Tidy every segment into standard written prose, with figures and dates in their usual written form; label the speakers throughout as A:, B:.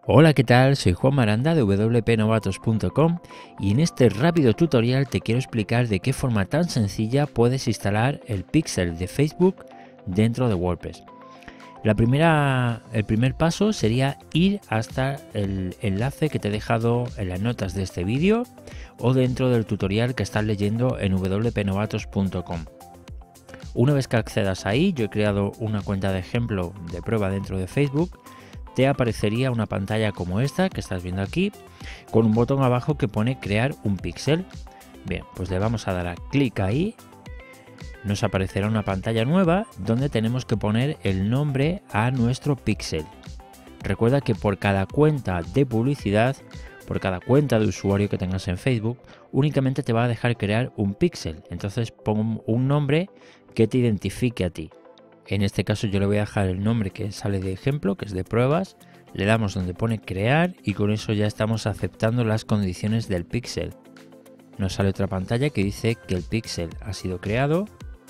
A: Hola, ¿qué tal? Soy Juan Maranda de wpnovatos.com y en este rápido tutorial te quiero explicar de qué forma tan sencilla puedes instalar el pixel de Facebook dentro de WordPress. El primer paso sería ir hasta el enlace que te he dejado en las notas de este vídeo o dentro del tutorial que estás leyendo en wpnovatos.com. Una vez que accedas ahí, yo he creado una cuenta de ejemplo de prueba dentro de Facebook. Te aparecería una pantalla como esta que estás viendo aquí, con un botón abajo que pone crear un píxel. Bien, pues le vamos a dar a clic ahí. Nos aparecerá una pantalla nueva donde tenemos que poner el nombre a nuestro píxel. Recuerda que por cada cuenta de publicidad, por cada cuenta de usuario que tengas en Facebook, únicamente te va a dejar crear un píxel. Entonces pon un nombre que te identifique a ti. En este caso yo le voy a dejar el nombre que sale de ejemplo, que es de pruebas, le damos donde pone crear y con eso ya estamos aceptando las condiciones del píxel. Nos sale otra pantalla que dice que el píxel ha sido creado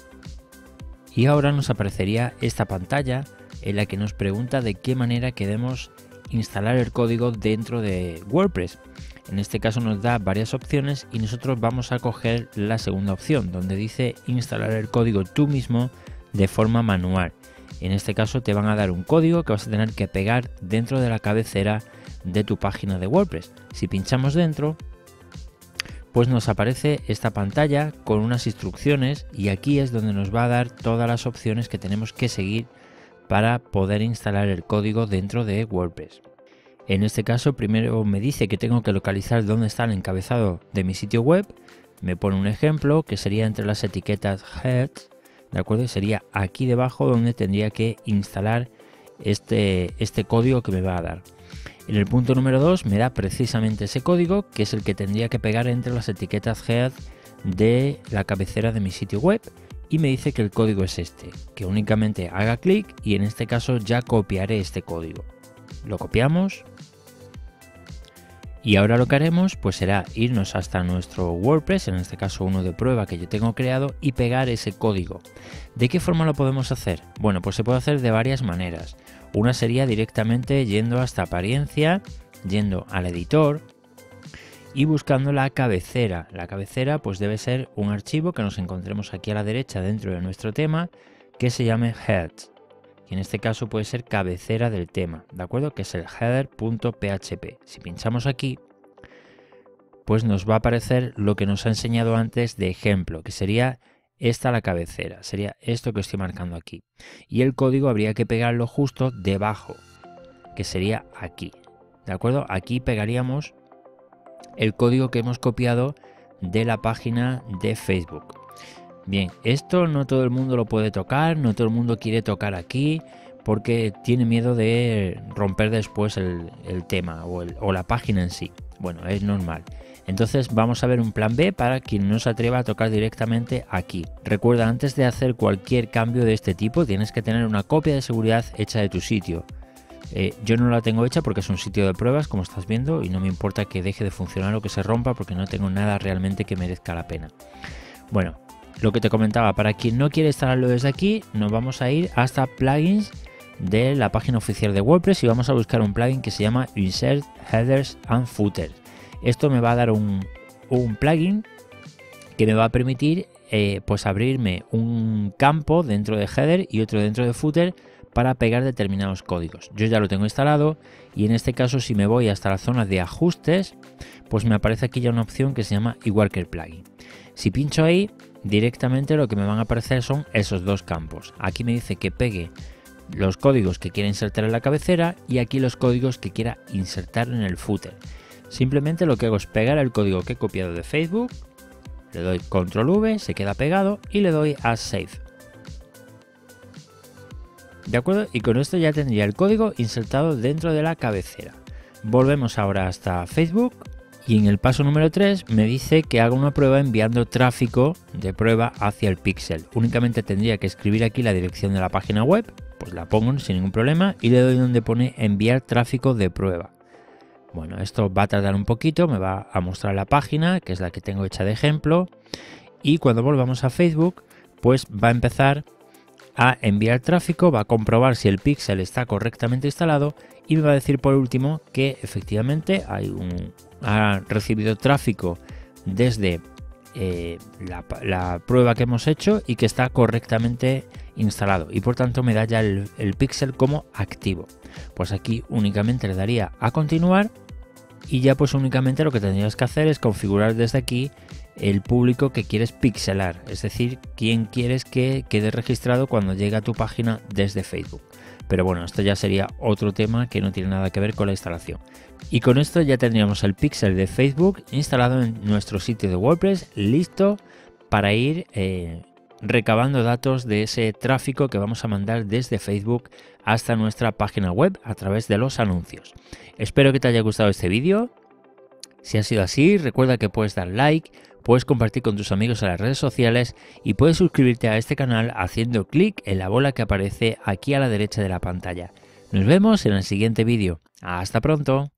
A: y ahora nos aparecería esta pantalla en la que nos pregunta de qué manera queremos instalar el código dentro de WordPress. En este caso nos da varias opciones y nosotros vamos a coger la segunda opción donde dice instalar el código tú mismo de forma manual. En este caso te van a dar un código que vas a tener que pegar dentro de la cabecera de tu página de WordPress. Si pinchamos dentro, pues nos aparece esta pantalla con unas instrucciones y aquí es donde nos va a dar todas las opciones que tenemos que seguir para poder instalar el código dentro de WordPress. En este caso primero me dice que tengo que localizar dónde está el encabezado de mi sitio web. Me pone un ejemplo que sería entre las etiquetas heads. ¿De acuerdo? Sería aquí debajo donde tendría que instalar este código que me va a dar. En el punto número 2 me da precisamente ese código que es el que tendría que pegar entre las etiquetas head de la cabecera de mi sitio web y me dice que el código es este, que únicamente haga clic y en este caso ya copiaré este código. Lo copiamos. Y ahora lo que haremos pues será irnos hasta nuestro WordPress, en este caso uno de prueba que yo tengo creado, y pegar ese código. ¿De qué forma lo podemos hacer? Bueno, pues se puede hacer de varias maneras. Una sería directamente yendo hasta apariencia, yendo al editor y buscando la cabecera. La cabecera pues debe ser un archivo que nos encontremos aquí a la derecha dentro de nuestro tema que se llame heads. Y en este caso puede ser cabecera del tema, ¿de acuerdo? Que es el header.php. Si pinchamos aquí, pues nos va a aparecer lo que nos ha enseñado antes de ejemplo, que sería esta la cabecera, sería esto que estoy marcando aquí. Y el código habría que pegarlo justo debajo, que sería aquí, ¿de acuerdo? Aquí pegaríamos el código que hemos copiado de la página de Facebook. Bien, esto no todo el mundo lo puede tocar, no todo el mundo quiere tocar aquí porque tiene miedo de romper después el tema o la página en sí. Bueno, es normal. Entonces vamos a ver un plan B para quien no se atreva a tocar directamente aquí. Recuerda, antes de hacer cualquier cambio de este tipo tienes que tener una copia de seguridad hecha de tu sitio. Yo no la tengo hecha porque es un sitio de pruebas, como estás viendo, y no me importa que deje de funcionar o que se rompa porque no tengo nada realmente que merezca la pena. Bueno, lo que te comentaba, para quien no quiere instalarlo desde aquí, nos vamos a ir hasta plugins de la página oficial de WordPress y vamos a buscar un plugin que se llama Insert Headers and Footers. Esto me va a dar un plugin que me va a permitir pues abrirme un campo dentro de header y otro dentro de footer para pegar determinados códigos. Yo ya lo tengo instalado y en este caso si me voy hasta la zona de ajustes, pues me aparece aquí ya una opción que se llama igual que el plugin. Si pincho ahí, directamente lo que me van a aparecer son esos dos campos. Aquí me dice que pegue los códigos que quiera insertar en la cabecera y aquí los códigos que quiera insertar en el footer. Simplemente lo que hago es pegar el código que he copiado de Facebook, le doy control V, se queda pegado y le doy a Save. ¿De acuerdo? Y con esto ya tendría el código insertado dentro de la cabecera. Volvemos ahora hasta Facebook. Y en el paso número 3 me dice que haga una prueba enviando tráfico de prueba hacia el píxel. Únicamente tendría que escribir aquí la dirección de la página web, pues la pongo sin ningún problema y le doy donde pone enviar tráfico de prueba. Bueno, esto va a tardar un poquito, me va a mostrar la página, que es la que tengo hecha de ejemplo, y cuando volvamos a Facebook, pues va a empezar a enviar tráfico, va a comprobar si el píxel está correctamente instalado y me va a decir por último que efectivamente ha recibido tráfico desde la prueba que hemos hecho y que está correctamente instalado, y por tanto me da ya el píxel como activo. Pues aquí únicamente le daría a continuar y ya pues únicamente lo que tendrías que hacer es configurar desde aquí el público que quieres pixelar, es decir, quién quieres que quede registrado cuando llegue a tu página desde Facebook. Pero bueno, esto ya sería otro tema que no tiene nada que ver con la instalación. Y con esto ya tendríamos el píxel de Facebook instalado en nuestro sitio de WordPress, listo para ir recabando datos de ese tráfico que vamos a mandar desde Facebook hasta nuestra página web a través de los anuncios. Espero que te haya gustado este vídeo. Si ha sido así, recuerda que puedes dar like, puedes compartir con tus amigos en las redes sociales y puedes suscribirte a este canal haciendo clic en la bola que aparece aquí a la derecha de la pantalla. Nos vemos en el siguiente vídeo. ¡Hasta pronto!